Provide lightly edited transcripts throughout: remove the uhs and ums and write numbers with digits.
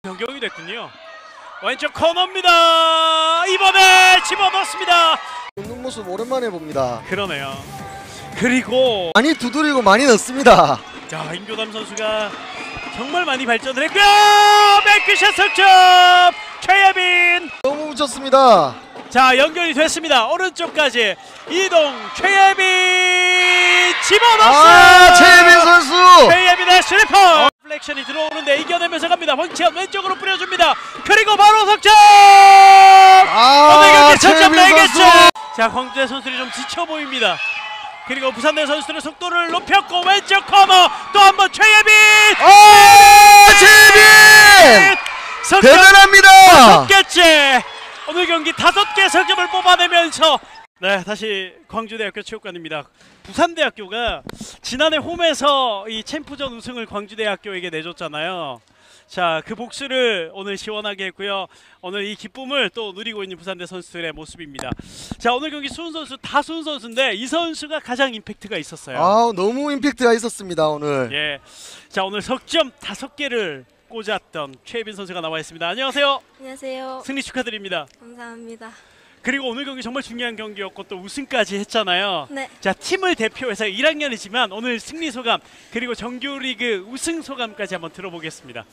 변경이 됐군요. 왼쪽 코너입니다. 이번에 집어넣습니다. 웃는 모습 오랜만에 봅니다. 그러네요. 그리고 많이 두드리고 많이 넣습니다. 자, 임교담 선수가 정말 많이 발전을 했고요. 백크샷 석점 최예빈. 너무 묻혔습니다. 자, 연결이 됐습니다. 오른쪽까지 이동 최예빈 집어넣었어요. 최예빈 선수. 최예빈의 스리퍼. 플렉션이 들어오는데 이겨내면서 갑니다. 황치현 왼쪽으로 뿌려줍니다. 그리고 바로 석점. 오늘 경기 석점 내겠죠. 자, 광주대 선수들이 좀 지쳐 보입니다. 그리고 부산대 선수들의 속도를 높였고 왼쪽 코너 또 한 번 최예빈. 최예빈 대단합니다. 5개째 오늘 경기 5개 석점을 뽑아내면서 네, 다시 광주대학교 체육관입니다. 부산대학교가 지난해 홈에서 이 챔프전 우승을 광주대학교에게 내줬잖아요. 자, 그 복수를 오늘 시원하게 했고요. 오늘 이 기쁨을 또 누리고 있는 부산대 선수들의 모습입니다. 자, 오늘 경기 수훈 선수 다 수훈 선수인데 이 선수가 가장 임팩트가 있었어요. 너무 임팩트가 있었습니다 오늘. 예, 자, 오늘 석점 5개를 꽂았던 최예빈 선수가 나와 있습니다. 안녕하세요. 안녕하세요. 승리 축하드립니다. 감사합니다. 그리고 오늘 경기 정말 중요한 경기였고 또 우승까지 했잖아요. 네. 자, 팀을 대표해서 1학년이지만 오늘 승리 소감 그리고 정규리그 우승 소감까지 한번 들어보겠습니다.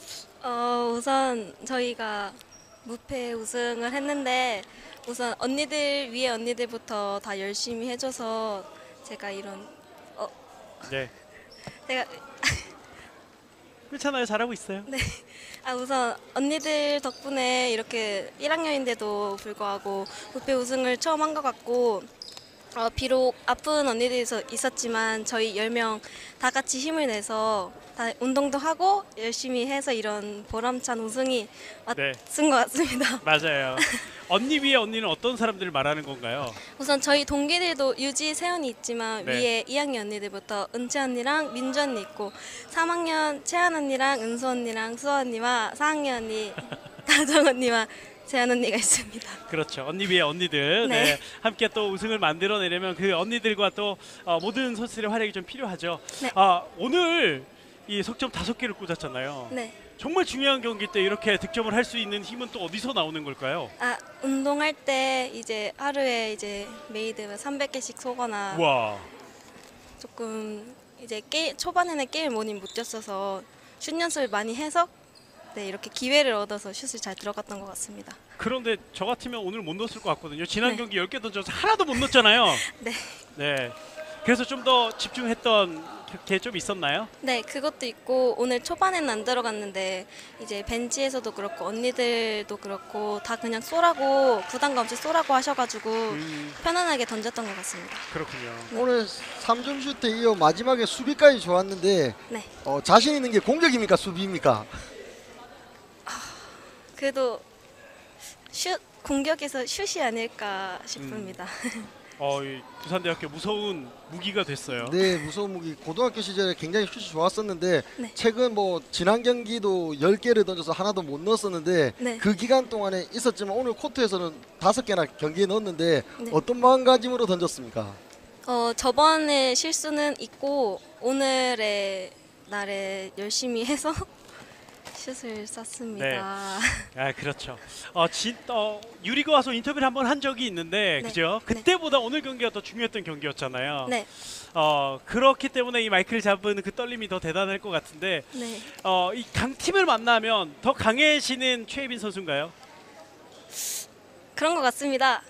우선 저희가 무패 우승을 했는데 우선 언니들 위에 언니들부터 다 열심히 해줘서 제가 이런 네. 제가 괜찮아요. 잘하고 있어요. 네. 우선 언니들 덕분에 이렇게 1학년인데도 불구하고 무패 우승을 처음 한 것 같고 비록 아픈 언니들이 있었지만 저희 10명 다 같이 힘을 내서 다 운동도 하고 열심히 해서 이런 보람찬 우승이 왔은 것 같습니다. 맞아요. 언니 위에 언니는 어떤 사람들을 말하는 건가요? 우선 저희 동기들도 유지, 세연이 있지만 위에 2학년 언니들부터 은채 언니랑 민주 언니 있고 3학년 채연 언니랑 은수 언니랑 수아 언니와 4학년 언니 다정 언니와 재한 언니가 있습니다. 그렇죠. 언니 위에 언니들. 네. 네. 함께 또 우승을 만들어내려면 그 언니들과 또 모든 선수들의 활약이 좀 필요하죠. 네. 오늘 이 석점 5개를 꽂았잖아요. 네. 정말 중요한 경기 때 이렇게 득점을 할 수 있는 힘은 또 어디서 나오는 걸까요? 운동할 때 이제 하루에 이제 메이드 300개씩 쏘거나 와. 조금 이제 초반에는 게임 많이 못 뛰었어서 슛 연습을 많이 해서 네, 이렇게 기회를 얻어서 슛을 잘 들어갔던 것 같습니다. 그런데 저 같으면 오늘 못 넣었을 것 같거든요. 지난 네. 경기 10개 던져서 하나도 못 넣었잖아요. 네. 네. 그래서 좀 더 집중했던 게 좀 있었나요? 네, 그것도 있고 오늘 초반에는 안 들어갔는데 이제 벤치에서도 그렇고 언니들도 그렇고 다 그냥 쏘라고 부담감 없이 쏘라고 하셔가지고 편안하게 던졌던 것 같습니다. 그렇군요. 오늘 3점 슛에 이어 마지막에 수비까지 좋았는데 네. 자신 있는 게 공격입니까 수비입니까? 그래도 공격에서 슛이 아닐까 싶습니다. 이 부산대학교 무서운 무기가 됐어요. 네, 무서운 무기. 고등학교 시절에 굉장히 슛이 좋았었는데 네. 최근 지난 경기도 10개를 던져서 하나도 못 넣었었는데 네. 그 기간 동안에 있었지만 오늘 코트에서는 5개나 경기에 넣었는데 네. 어떤 마음가짐으로 던졌습니까? 저번에 실수는 있고 오늘의 날에 열심히 해서 슛을 쐈습니다. 그렇죠. 유리가 와서 인터뷰를 한번 한 적이 있는데, 네. 그죠? 그때보다 오늘 경기가 더 중요했던 경기였잖아요. 네. 그렇기 때문에 이 마이크를 잡은 그 떨림이 더 대단할 것 같은데, 네. 이 강팀을 만나면 더 강해지는 최예빈 선수인가요? 그런 것 같습니다.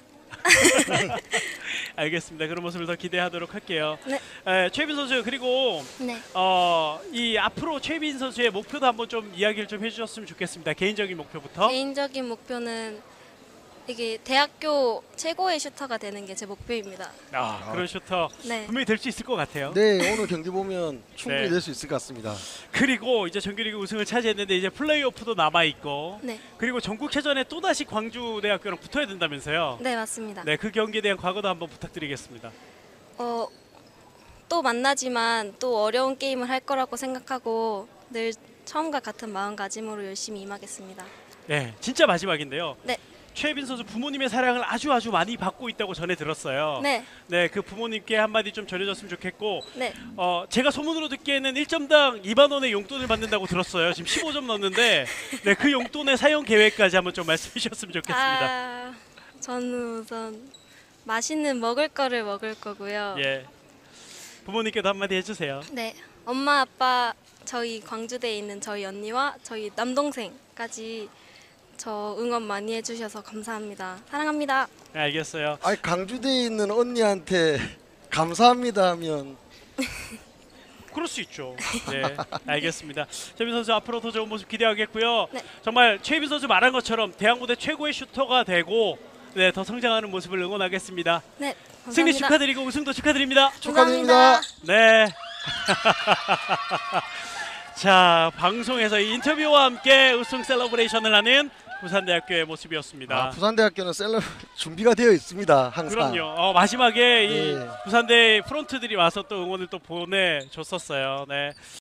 알겠습니다. 그런 모습을 더 기대하도록 할게요. 네. 최예빈 선수, 그리고 네. 이 앞으로 최예빈 선수의 목표도 한번 좀 이야기를 좀 해주셨으면 좋겠습니다. 개인적인 목표부터. 개인적인 목표는 이게 대학교 최고의 슈터가 되는 게 제 목표입니다. 그런 슈터 네. 분명히 될 수 있을 것 같아요. 네, 오늘 경기 보면 충분히 네. 될 수 있을 것 같습니다. 그리고 이제 정규리그 우승을 차지했는데 이제 플레이오프도 남아 있고, 네. 그리고 전국체전에 또 다시 광주대학교랑 붙어야 된다면서요. 네, 맞습니다. 네, 그 경기에 대한 과거도 한번 부탁드리겠습니다. 또 만나지만 또 어려운 게임을 할 거라고 생각하고 늘 처음과 같은 마음가짐으로 열심히 임하겠습니다. 네, 진짜 마지막인데요. 네. 최혜빈 선수 부모님의 사랑을 아주 많이 받고 있다고 전해 들었어요. 네, 네, 그 부모님께 한마디 좀 전해줬으면 좋겠고, 네. 제가 소문으로 듣기에는 1점당 2만 원의 용돈을 받는다고 들었어요. 지금 15점 넣었는데, 네, 그 용돈의 사용 계획까지 한번 좀 말씀해 주셨으면 좋겠습니다. 아, 저는 우선 맛있는 먹을 거를 먹을 거고요. 예, 부모님께도 한마디 해주세요. 네, 엄마 아빠 저희 광주대에 있는 저희 언니와 저희 남동생까지 저 응원 많이 해주셔서 감사합니다. 사랑합니다. 네, 알겠어요. 아니 강주대에 있는 언니한테 감사합니다 하면 그럴 수 있죠. 네, 알겠습니다. 최혜빈 선수 앞으로 더 좋은 모습 기대하겠고요. 네. 정말 최혜빈 선수 말한 것처럼 대학 무대 최고의 슈터가 되고, 네, 더 성장하는 모습을 응원하겠습니다. 네, 감사합니다. 승리 축하드리고 우승도 축하드립니다. 축하드립니다. 네. 자, 방송에서 이 인터뷰와 함께 우승 셀러브레이션을 하는 부산대학교의 모습이었습니다. 부산대학교는 셀럽 준비가 되어 있습니다. 항상. 그럼요. 마지막에 이 네. 부산대 프론트들이 와서 또 응원을 또 보내줬었어요. 네.